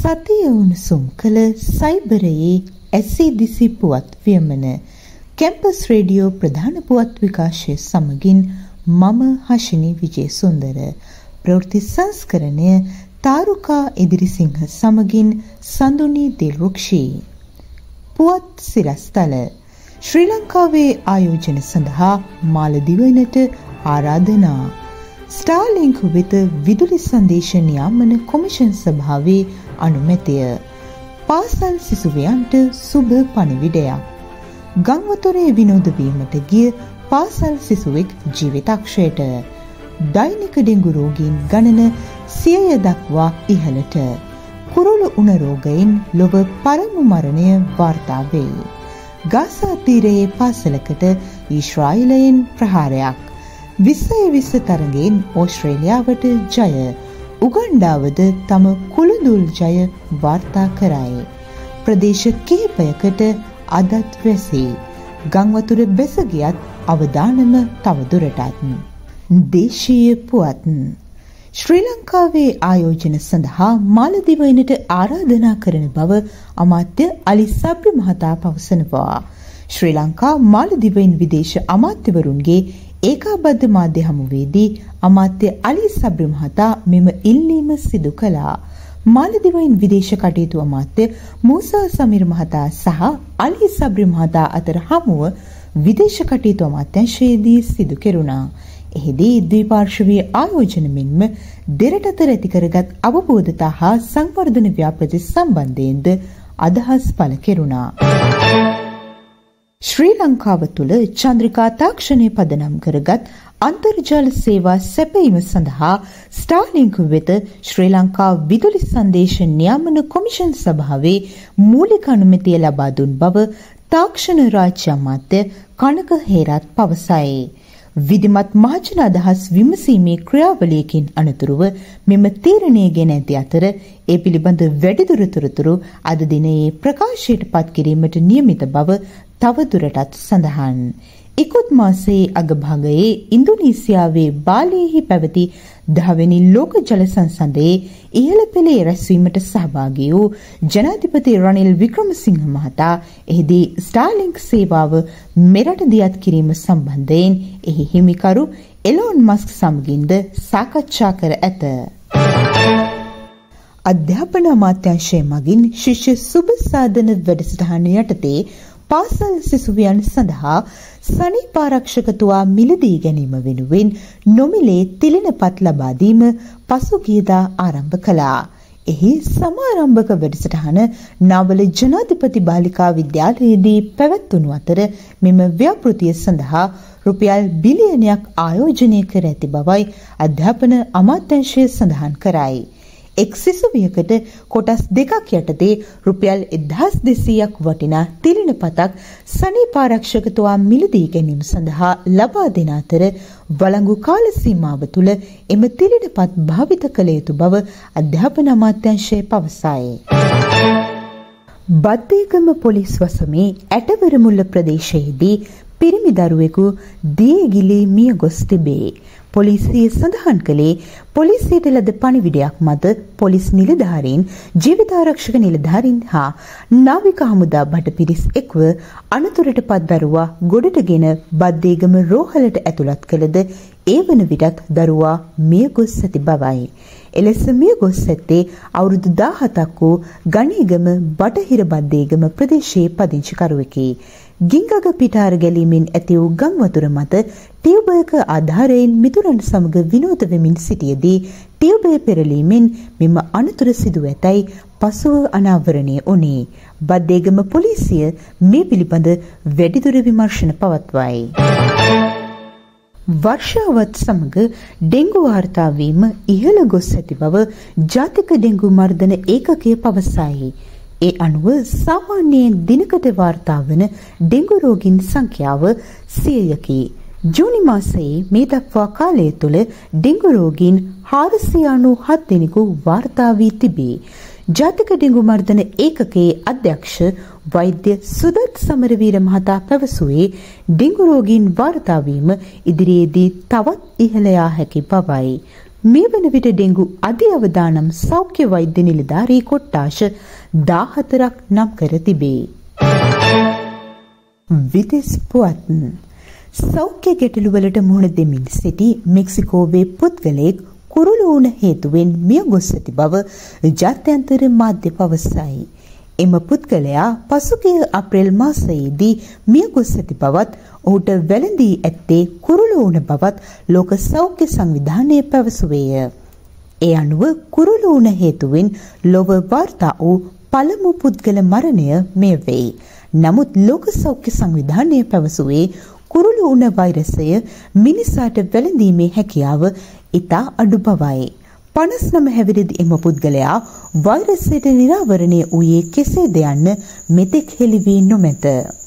සතිය උණුසුම් කළ සයිබරයේ ඇසී දිසි පුවත් වියමන කැම්පස් රේඩියෝ ප්‍රධාන පුවත් විකාශය සමගින් මම හෂිනි විජේසුන්දර ප්‍රවෘත්ති සංස්කරණය තාරුකා එදිරිසිංහ සමගින් සඳුනි දිල්රුක්ෂි පුවත් සිරස්තල ශ්‍රී ලංකාවේ ආයෝජන සඳහා මාලදිවයිනට ආරාධනා ස්ටාර්ලින්ක් වෙත විදුලි සංදේශ නියාමන කොමිෂන් සභාවේ අනුමැතිය පාසල් සිසුවියන්ට සුබ පණිවිඩයක් ගංවතුරේ විනෝද වීමට ගිය පාසල් සිසුවෙක් ජීවිතක්ෂයට දෛනික ඩෙංගු රෝගීන් ගණන 100 දක්වා ඉහළට කුරුළු උණ රෝගයෙන් ලොව පරම මරණය වාර්තා වේ. ගාසා තීරයේ පාසලකට ඊශ්‍රායලයෙන් ප්‍රහාරයක් 20 තරගයෙන් ඕස්ට්‍රේලියාවට ජය උගන්ඩාවද තම කුළුදුල් ජය වාර්තා කරයි. ප්‍රදේශ කිහිපයකට අදත් වැසී ගංවතුර බැස ගියත් අවදානම තවදුරටත්. දේශීය පුවත් ශ්‍රී ලංකාවේ ආයෝජන සඳහා මාලදිවයිනට ආරාධනා කරන බව අමාත්‍ය අලි සබ්රි මහතා පවසනවා. ශ්‍රී ලංකා මාලදිවයින් විදේශ අමාත්‍යවරුන්ගේ ඒකාබද්ධ මාධ්‍ය හමුවේදී අමාත්‍ය අලි සබ්රි මහතා මෙම ඉල්ලීම සිදු කළා. මාලදිවයින් විදේශ කටයුතු අමාත්‍ය මූසා සමීර් මහතා සහ අලි සබ්රි මහතා අතර හමුව විදේශ කටයුතු අමාත්‍යාංශයේදී සිදු කෙරුණා. එහිදී ද්විපාර්ශ්වීය ආයෝජන මෙන්ම දෙරට අතර ඇති කරගත් අවබෝධතා හා සංවර්ධන ව්‍යාපෘති සම්බන්ධයෙන්ද අදහස් පළ කෙරුණා. ශ්‍රී ලංකාව තුළ චන්ද්‍රිකා තාක්ෂණය පදනම් කරගත් අන්තර්ජාල සේවා සැපයීම සඳහා ස්ටාර්ලින්ක් වෙත ශ්‍රී ලංකා විදුලි සංදේශ නියාමන කොමිෂන් සභාවේ මූලික අනුමැතිය ලබා දුන් බව තාක්ෂණ රාජ්‍ය අමාත්‍ය කනක හේරත් පවසයි. විධිමත් මහජන අදහස් විමසීමේ ක්‍රියාවලියකින් අනතුරුව මෙම තීරණය ගෙන ඇති අතර ඒ පිළිබඳ වැඩිදුර තොරතුරු අද දිනයේ ප්‍රකාශයට පත් කිරීමට නියමිත බව තවදුරටත් සඳහන්. ඉකුත් මාසයේ අගභාගයේ ඉන්දුනීසියාවේ බාලියෙහි පැවති 10 වෙනි ලෝක ජල සංසන්දයේ ඉහළ පෙළේ රැස්වීමට සහභාගී වූ ජනාධිපති රනිල් වික්‍රමසිංහ මහතා එහිදී ස්ටාර්ලින්ක් සේවාව මෙරට දියත් කිරීම සම්බන්ධයෙන් එහි හිමිකරු එලෝන් මස්ක් සමගින්ද සාකච්ඡා කර ඇත. අධ්‍යාපන අමාත්‍යාංශය මගින් ශිෂ්‍ය සුබ සාධන වැඩසටහන යටතේ පාසල් සිසුවියන් සඳහා සනීප ආරක්ෂක තුවා මිලදී ගැනීම වෙනුවෙන් නොමිලේ තිලිනපත් ලබා දීම පසුගියදා ආරම්භ කළා. එහි සමාරම්භක වැඩසටහන නාවල ජනාධිපති බාලිකා විද්‍යාලයේදී පැවැත්වුණු අතර මෙම ව්‍යාපෘතිය සඳහා රුපියල් බිලියනයක් ආයෝජනය කර ඇති බවයි අධ්‍යාපන අමාත්‍යාංශය සඳහන් කරයි. එක් සිසුවියකට කොටස් දෙකක් යටතේ රුපියල් 1200ක් වටිනා තිලිනපතක් සනීප ආරක්ෂක තුවා මිලදී ගැනීම සඳහා ලබා දෙන අතර වළංගු කාල සීමාව තුළ එම තිලිනපත් භාවිත කළ යුතු බව අධ්‍යාපන අමාත්‍යාංශය පවසයි. බද්දේගම පොලිස් වසමේ ඇටවරමුල්ල ප්‍රදේශයේදී පිරිමි දරුවෙකු දියේ ගිලී මිය ගොස් තිබේ. පොලිසිය සඳහන් කළේ පොලිසියට ලද පණිවිඩයක් මත පොලිස් නිලධාරීන් ජීවිතාරක්ෂක නිලධාරීන් හා නාවික හමුදා බටපිරිස් එක්ව අනතුරට පත් දරුවා ගොඩටගෙන බද්දේගම රෝහලට ඇතුළත් කළද ඒ වන විටත් දරුවා මිය ගොස් ඇති බවයි. එලෙස මිය ගොස් ඇත්තේ අවුරුදු 17ක් වූ ගණේගම බටහිර බද්දේගම ප්‍රදේශයේ පදිංචිකරුවෙකි. ගිංගග පිටාර ගැලීමෙන් ඇති වූ ගම් වතුර මත ටියුබයක ආධාරයෙන් මිතුරන් සමග විනෝද වෙමින් සිටියදී ටියුබය පෙරලීමෙන් මෙම අනතුර සිදු ඇතැයි පසුව අනාවරණය වුණේ. බද්දේගම පොලිසිය මේ පිළිබඳ වැඩිදුර විමර්ශන පවත්වයි. වර්ෂාවත් සමග ඩෙංගු වාර්තා වීම ඉහළ ගොස් ඇති බව ජාතික ඩෙංගු මර්ධන ඒකකය පවසයි. ඒ අනුව සාමාන්‍යයෙන් දිනකට වාර්තා වන ඩෙංගු රෝගීන් සංඛ්‍යාව 100කි. ජූනි මාසයේ මේ දක්වා කාලය තුළ ඩෙංගු රෝගීන් 497 දෙනෙකු වාර්තා වී තිබේ. ජාතික ඩෙංගු මර්ධන ඒකකයේ අධ්‍යක්ෂ වෛද්‍ය සුදත් සමරවීර මහතා පැවසුවේ ඩෙංගු රෝගීන් වාර්තා වීම ඉදිරියේදී තවත් ඉහළ යා හැකි බවයි. මේ වන විට ඩෙංගු අධි අවදානම් සෞඛ්‍ය වෛද්‍ය නිලධාරී කොට්ටාශ 14ක් නම් කර තිබේ. විදේශ පුවත් සෞඛ්‍ය ගැටලුවලට මුහුණ දෙමින් සිටි මෙක්සිකෝවේ පුද්ගලයෙක් කුරුළු වුණ හේතුවෙන් මිය ගොස් ඇති බව ජාත්‍යන්තර මාධ්‍ය පවසයි. එම පුද්ගලයා පසුගිය අප්‍රේල් මාසයේදී මිය ගොස් ඇති බවත් ඔහුට වැළඳී ඇත්තේ කුරුළු වුණ බවත් ලෝක සෞඛ්‍ය සංවිධානය පැවසුවේය. ඒ අනුව කුරුළු වුණ හේතුවෙන් ලොව වාර්තා වූ පළමු පුද්ගල මරණය මෙය වෙයි. නමුත් ලෝක සෞඛ්‍ය සංවිධානය පැවසුවේ කුරුළු වුණ වෛරසය මිනිසාට වැළඳීමේ හැකියාව ඉතා අඩු බවයි. 59 හැවිරිදි එම පුද්ගලයා වෛරසයට නිරාවරණය වූයේ කෙසේද යන්න මෙතෙක් හෙළි වී නොමැත.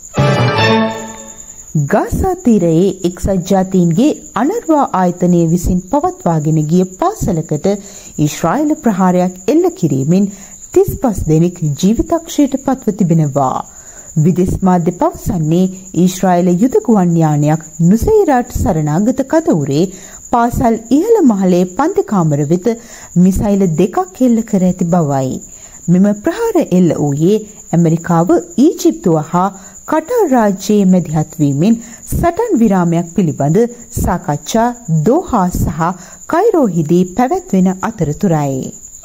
ගාසා තීරයේ එක්සත් ජාතීන්ගේ අනර්වා ආයතනය විසින් පවත්වාගෙන ගිය පාසලකට ඊශ්‍රායල ප්‍රහාරයක් එල්ල කිරීමෙන් 35 දෙනෙක් ජීවිතක්ෂයට පත්ව තිබෙනවා. විදේශ මාධ්‍ය පවසන්නේ ඊශ්‍රායල යුද ගුවන් යානයක් නුසෛරාට් සරණාගත කදවුරේ පාසල් ඉහළ මහලේ පන්ති කාමර වෙත මිසයිල් දෙකක් එල්ල කර ඇති බවයි. මෙම ප්‍රහාර එල්ල වූයේ ඇමරිකාව ඊජිප්තුව හා කටාර් රාජ්‍යයේ මැදිහත් වීමෙන් සටන් විරාමයක් පිළිබඳ සාකච්ඡා දෝහා සහ කයිරෝහිදී පැවැත්වෙන අතරතුරයි.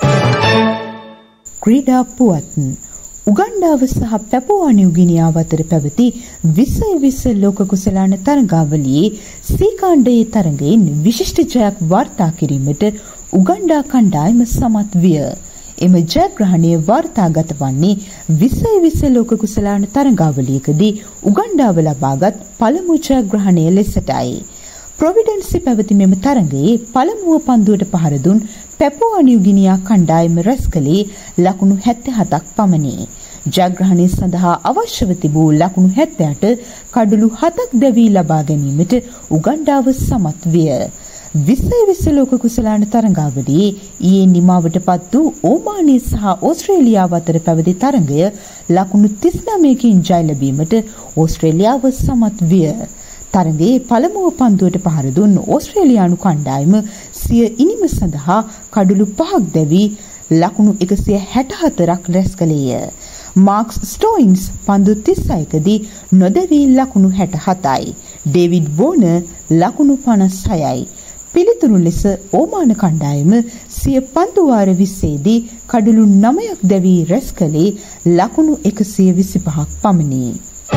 ක්‍රීඩා පුවත් උගන්ඩාව සහ පැපුවා නිව්ගිනියාව අතර පැවති 2020 ලෝක කුසලාන තරගාවලියේ සී කාණ්ඩයේ තරගයෙන් විශිෂ්ට ජයක් වාර්තා කිරීමට උගන්ඩා කණ්ඩායම සමත් විය. එම ජයග්‍රහණය වාර්තාගත වන්නේ 2020 ලෝක කුසලාන තරගාවලියකදී උගන්ඩාව ලබාගත් පළමු ජයග්‍රහණය ලෙසටයි. ප්‍රොවිඩන්සි පැවති මෙම තරගයේ පළමුව පන්දුවට පහර දුන් පැපුවා නිව්ගිනියා කණ්ඩායම රැස් කළේ ලකුණු 77ක් පමණි. ජයග්‍රහණය සඳහා අවශ්‍යව තිබූ ලකුණු 70ට කඩලු 7ක් දැවී ලබා ගැනීමට උගන්ඩාව සමත් විය. 2020 ලෝක කුසලාන තරගාවලියේ ඊයේ නිමාවට පත් වූ ඕමානය සහ ඕස්ට්‍රේලියාව අතර පැවති තරගය ලකුණු 39කින් ජය ලැබීමට ඕස්ට්‍රේලියාව සමත් විය. තරගයේ පළමුව පන්දුවට පහර දුන් ඕස්ට්‍රේලියානු කණ්ඩායම සිය ඉනිම සඳහා කඩලු 5ක් දැවී ලකුණු 164ක් රැස් කළේය. මාක්ස් ස්ටෝයින්ස් පන්දු 36කදී නොදැවී ලකුණු 67යි. ඩේවිඩ් වෝනර් ලකුණු 56යි. පිළිතුරු ලෙස ඕමාන කණ්ඩායම සිය පන්දු වාර 20දී කඩලු 9ක් දැවී රැස් කළේ ලකුණු 125ක් පමණි.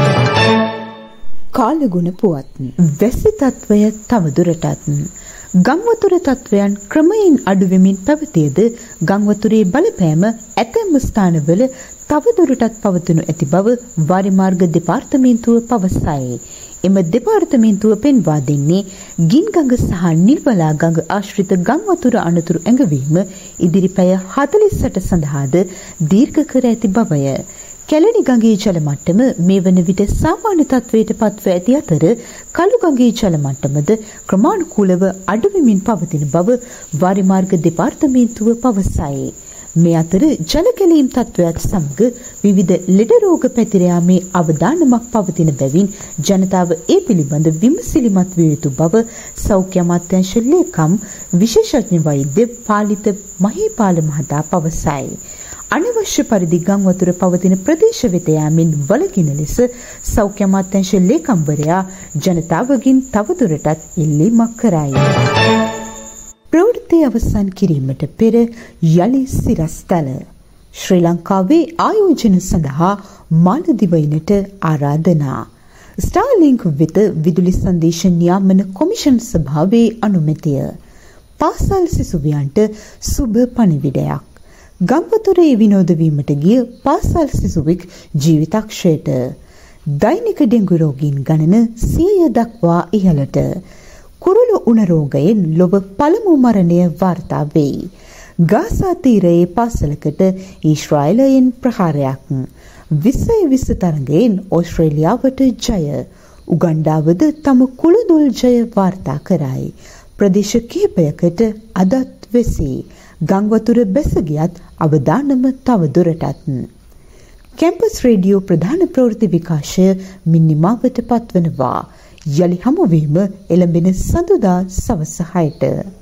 කාලගුණ පුවත් වැසි තත්වය තවදුරටත් ගංවතුර තත්වයන් ක්‍රමයෙන් අඩු වෙමින් පැවතියද ගංවතුරේ බලපෑම ඇතැම් ස්ථානවල තවදුරටත් පවතිනු ඇති බව වාරිමාර්ග දෙපාර්තමේන්තුව පවසයි. එම දෙපාර්තමේන්තුව පෙන්වා දෙන්නේ ගින්ගඟ සහ නිල්වලා ගඟ ආශ්‍රිත ගංවතුර අනතුරු ඇඟවීම ඉදිරි පැය 48 සඳහාද දීර්ඝ කර ඇති බවය. කැලණි ගඟේ ජල මට්ටම මේ වන විට සාමාන්‍ය තත්වයට පත්ව ඇති අතර කළු ගඟේ ජල මට්ටමද ක්‍රමානුකූලව අඩු වෙමින් පවතින බව වාරිමාර්ග දෙපාර්තමේන්තුව පවසයි. මේ අතර ජල කැලීම් තත්වයක් සමග විවිධ ලෙඩ රෝග පැතිර යාමේ අවදානමක් පවතින බැවින් ජනතාව ඒ පිළිබඳ විමසිලිමත් විය යුතු බව සෞඛ්‍ය අමාත්‍යාංශ ලේකම් විශේෂඥ වෛද්‍ය පාලිත මහීපාල මහතා පවසයි. අනවශ්‍ය පරිදි ගංවතුර පවතින ප්‍රදේශ වෙත යාමෙන් වළකින ලෙස සෞඛ්‍ය අමාත්‍යාංශ ලේකම්වරයා ජනතාවගෙන් තවදුරටත් ඉල්ලීමක් කරයි. ප්‍රවෘත්ති අවසන් කිරීමට පෙර යලි සිරස්තල ශ්‍රී ලංකාවේ ආයෝජන සඳහා මාලදිවයිනට ආරාධනා. ස්ටාර්ලින්ක් වෙත විදුලි සංදේශ නියාමන කොමිෂන් සභාවේ අනුමැතිය. පාසල් සිසුවියන්ට සුබ පණිවිඩයක්. ගංවතුරේ විනෝද වීමට ගිය පාසල් සිසුවෙක් ජීවිතක්ෂයට. දෛනික ඩෙංගු රෝගීන් ගණන 100 දක්වා ඉහළට. කුරුළු උණ රෝගයෙන් ලොව පළමු මරණය වාර්තා වෙයි. ගාසා තීරයේ පාසලකට ඊශ්‍රායලයෙන් ප්‍රහාරයක්. 2020 තරගයෙන් ඕස්ට්‍රේලියාවට ජය. උගන්ඩාවද තම කුළුදුල් ජය වාර්තා කරයි. ප්‍රදේශ කිහිපයකට අදත් වෙසී. ගංවතුර බැස ගියත් අවදානම තව දුරටත්. කැම්පස් රේඩියෝ ප්‍රධාන ප්‍රවෘත්ති විකාශය මිනිමාවට පත්වනවා. යලි හමුවීම එළඹෙන සඳුදා සවස 6ට.